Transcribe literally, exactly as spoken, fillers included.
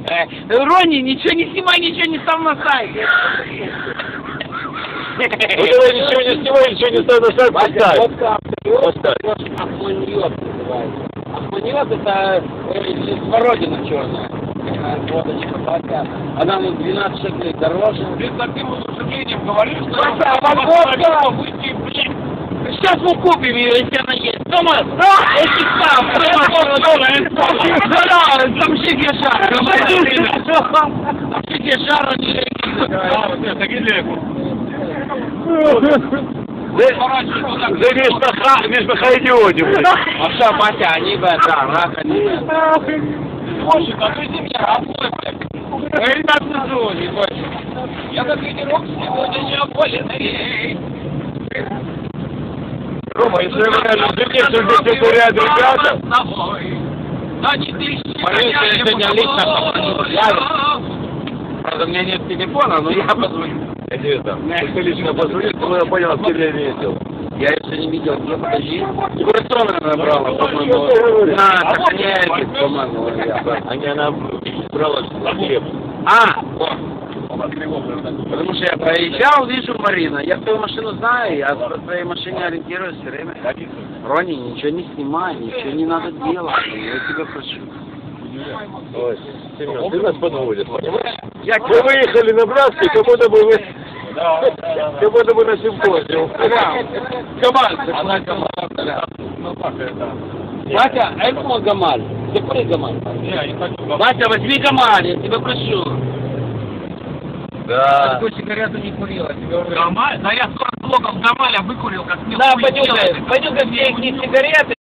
Ронни, ничего не снимай, ничего не ставь на сайт. Вот это ничего не снимай, ничего не ставь на сайт, поставь. Поставь. Ахманьот называется. Ахманьот это смородина черная. Водочка, водка. Она на двенадцать шекелей дороже. Ты с таким удушением говоришь, что... Водка! Сейчас мы купим ее, если она есть. Томас! Эти там! Там шики шара! Там шики шара! זה משפחה אידיוטית. עכשיו באתי אני ואתה, רק אני ואתה. Слушай, а ты меня работай, блядь. Ребят, ну, не больше. Я на тренировке сегодня не оболен. Рома, если вы реально что где-то рядом ребята... На четыре Маринка, я сегодня лично правда, у меня нет телефона, но я позвоню. Иди там. Ты лично позвонил, чтобы я понял, с кем я видел. Я еще не видел, где подожди. Курсона набрала, по-моему. На, Саханяеве, по-моему. А не она брала хлеб. А, потому что я проезжал, вижу Марина. Я твою машину знаю, я по твоей машине ориентируюсь все время. Ронни, ничего не снимай, ничего не надо делать. Я тебя прошу. Ой, Семен, ты нас подводишь, понимаешь? Мы выехали на Братский, как будто бы вы... Как будто бы на симпозиум. Гамаль, она Гамаль. Ну как это? Батя, а это мой Гамаль. Ты кури Гамаль. Не, не хочу. Батя, возьми Гамаль, я тебя прошу. Да. Такую сигарету не курила. Гамаль? Да я сорок блоков Гамаля выкурил, как смел. Да, пойдем-ка, пойдем-ка все их сигареты